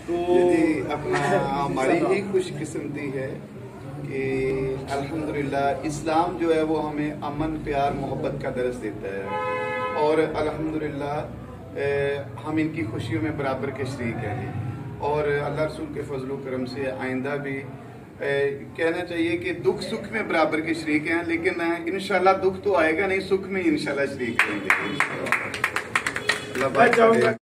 तो अपना हमारी ही खुशकिस्मती है कि अल्हम्दुलिल्लाह इस्लाम जो है वो हमें अमन प्यार मोहब्बत का दर्स देता है और अल्हम्दुलिल्लाह हम इनकी खुशियों में बराबर के शरीक हैं और अल्लाह रसूल के फजल करम से आइंदा भी कहना चाहिए कि दुख सुख में बराबर के शरीक हैं, लेकिन इंशाल्लाह दुख तो आएगा नहीं, सुख में इंशाल्लाह शरीक रहेंगे।